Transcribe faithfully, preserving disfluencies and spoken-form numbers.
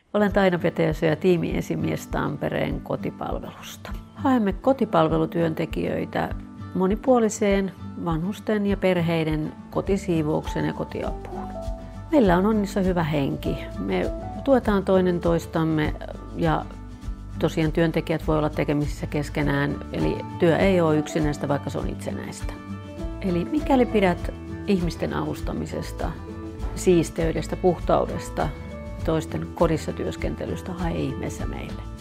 Olen Taina Petäjäsö ja tiimiesimies Tampereen kotipalvelusta. Haemme kotipalvelutyöntekijöitä monipuoliseen vanhusten ja perheiden kotisiivoukseen ja kotiapuun. Meillä on Onnissa hyvä henki. Me tuetaan toinen toistamme ja tosiaan työntekijät voi olla tekemisissä keskenään, eli työ ei ole yksinäistä, vaikka se on itsenäistä. Eli mikäli pidät ihmisten avustamisesta, siisteydestä, puhtaudesta, toisten kodissa työskentelystä, hae ihmeessä meille.